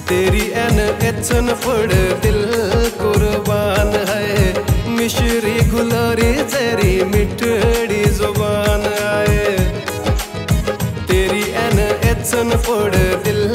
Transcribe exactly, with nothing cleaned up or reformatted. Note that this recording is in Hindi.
तेरी एन एचन पड़ दिल कुर्बान है, मिश्री गुलारी तेरी मिठड़ी जुबान आए। तेरी एन एचन पड़ दिल